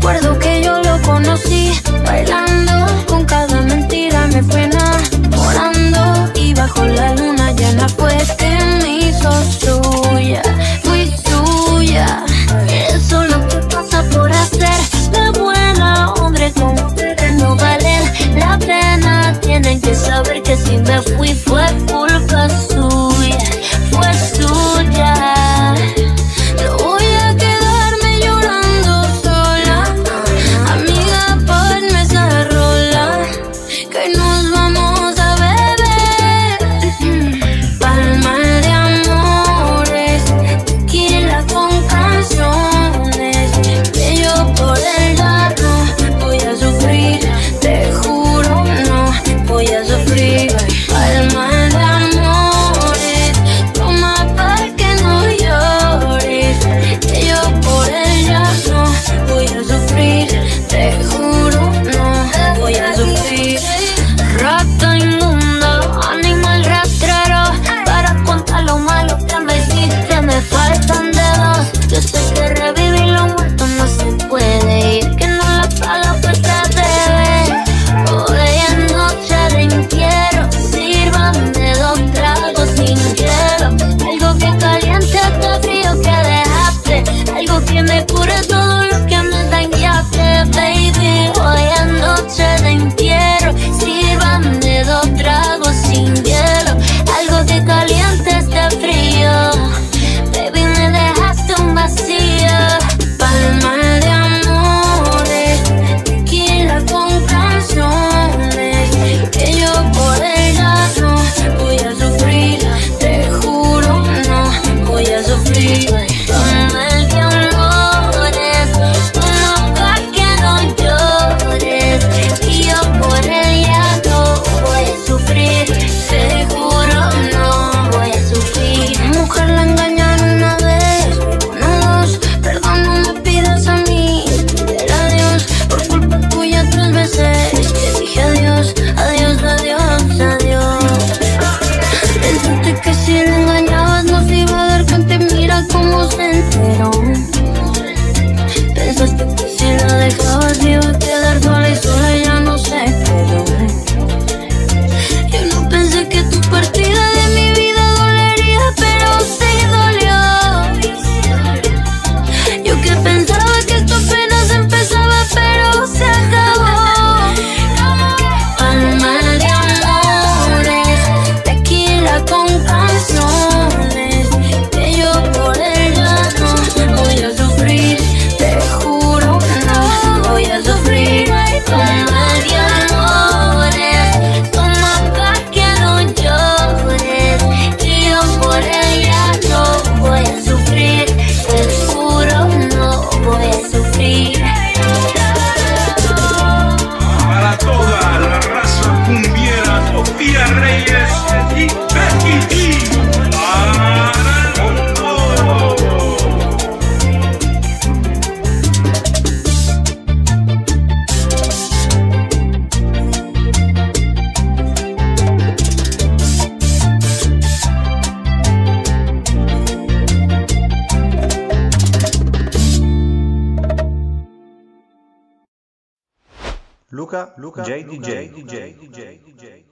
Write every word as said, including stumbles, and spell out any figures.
Recuerdo que yo lo conocí bailando, con cada mentira me fue enamorando, y bajo la luna llena fue que me hizo suya, fui suya. Eso es lo que pasa por hacer la buena, hombre, como ustedes no valen la pena. Tienen que saber que si me fui fue culpa suya, fue suya. No voy a quedarme llorando sola, amiga, ponme esa rola, que nos vamos a beber. Palma de amores, tequila con canciones, que yo por ella no voy a sufrir, te juro no voy a sufrir. Palma de amores, toma pa' que no llores, que yo por ella no voy a sufrir, te juro no voy a sufrir. Rata inmunda, animal rastrero, para contar lo malo que me hiciste me faltan dedos. Yo sé que revivir lo muerto no se puede ir, que no la paga pues se debe. Hoy es noche de entierro, sírvanme dos tragos sin hielo, algo que caliente este frío que dejaste, algo que me cure todo lo que me dañaste, baby. Hoy es noche de entierro, sírvanme dos tragos sin hielo, algo que caliente este frío, baby, me dejaste un vacío. Palma de amores, tequila con canciones, que yo por ella no voy a sufrir, te juro no voy a sufrir. Palma de amores, toma pa' que no llores, y yo por ella no voy a sufrir, te juro no voy a sufrir. Mujer, la engañaron una vez, no dos, perdón no me pidas a mí, pídele a Dios, por culpa tuya tres veces que dije adiós, adiós, adiós, adiós. Pensaste que si le engañabas no se iba a dar cuenta, mira cómo se enteró. Pensaste que si la dejabas iba a quedar sola y sola, ya no se quedó. Yo no pensé que tu partida de mi vida dolería, pero sí dolió. Yo que pensaba que esto apenas empezaba, pero se acabó. Palma de amores, tequila con canciones, que yo por ella no voy a sufrir, te juro no voy a sufrir. Palma de amores, toma pa' que no llores, que yo por ella no voy a sufrir, te juro no voy a sufrir. Para toda la raza cumbiera, Sofía Reyes y Becky G. Para el mundo. Luca, Luca, J D J, J D J, J D J.